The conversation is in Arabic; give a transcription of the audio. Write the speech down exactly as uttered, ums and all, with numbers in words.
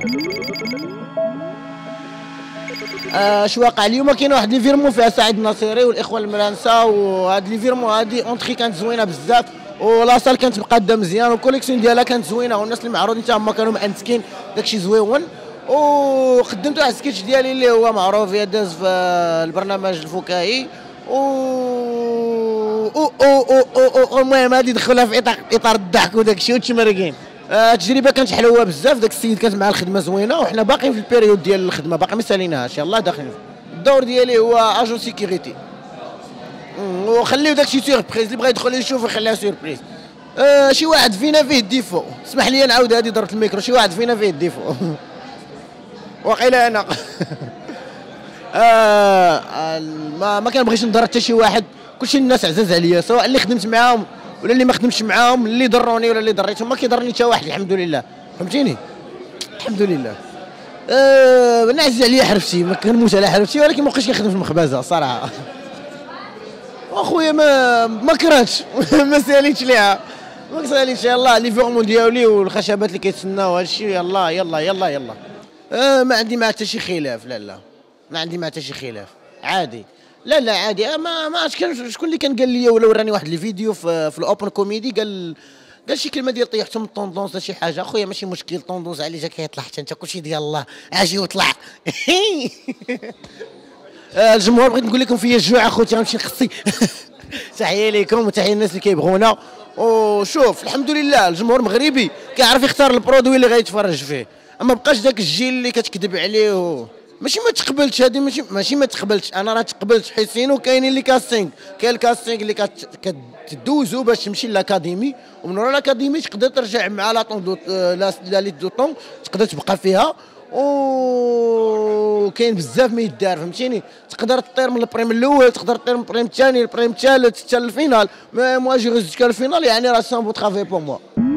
اش واقع اليوم؟ كاين واحد لي فيرمون فيها سعيد الناصري والاخوان الملانسه، وهاد لي فيرمون هادي اونتري كانت زوينه بزاف، ولاصال كانت مقاده مزيان، والكوليكسيون ديالها كانت زوينه، والناس اللي معروضين حتى هما كانوا مأنتكين، داكشي زويون. وخدمت واحد السكيتش ديالي اللي هو معروف داز في البرنامج الفكاهي، و المهم هادي دخلها في اطار اطار الضحك وداكشي وتشمرقين. التجربه كانت حلوه بزاف، داك السيد كانت مع الخدمه زوينه، وحنا باقيين في البيريود ديال الخدمه، باقي ما ساليناهاش، يلاه داخلين. الدور ديالي هو اجون سيكوريتي، وخليو داكشي سيربريز، اللي بغا يدخل يشوف يخليها سيربريز. آه شي واحد فينا فيه الديفو، اسمح لي نعاود هذه ضربت الميكرو، شي واحد فينا فيه الديفو واقيلا انا آه ما, ما كنبغيش نضر حتى شي واحد، كلشي الناس عزاز عليا، سواء اللي خدمت معاهم ولا اللي ما خدمتش معاهم، اللي ضروني ولا اللي ضريتهم، ما كيضرني حتى واحد الحمد لله، فهمتيني؟ الحمد لله. أه نعز عليا حرفتي، ما كنموت على حرفتي، ولكن ما بقيتش كنخدم في المخبزه صراحه. واخويا ما ما كرهتش ما ساليتش ليها، ما ساليتش، يلاه لي فيرمون ديالي والخشبات اللي كيتسناو هادشي، يلاه يلاه يلاه يلاه. أه ما عندي معاه حتى شي خلاف، لا لا ما عندي معاه حتى شي خلاف، عادي. لا لا عادي، ما ما عرفتش شكون اللي كان قال لي ولا وراني واحد الفيديو في, في الاوبن كوميدي، قال قال شي كلمه ديال طيحتهم الطوندونس ولا شي حاجه. اخويا ماشي مشكل طوندونس عليه جا كيطلع حتى انت، كلشي ديال الله، اجي وطلع الجمهور بغيت نقول لكم فيا الجوع اخوتي، غنمشي نخصي تحيه ليكم وتحيه للناس اللي كيبغونا. وشوف الحمد لله الجمهور المغربي كيعرف يختار البرودوي اللي غيتفرج فيه، اما بقاش داك الجيل اللي كتكذب عليه و... ماشي ما تقبلتش، هذه ماشي ماشي ما تقبلتش، انا راه تقبلت حسين، وكاينين اللي كاستينغ، كاين الكاستينغ اللي كتدوزو باش تمشي للاكاديمي، ومن ورا الاكاديمي تقدر ترجع مع لا طون لا ليت دو طون تقدر تبقى فيها، وكاين بزاف ما يدار، فهمتيني؟ تقدر تطير من البريم الاول، تقدر تطير من البريم الثاني، البريم الثالث حتى للفينال، موا جي ريزولتا الفينال، يعني راه سان بو ترافي بور موا.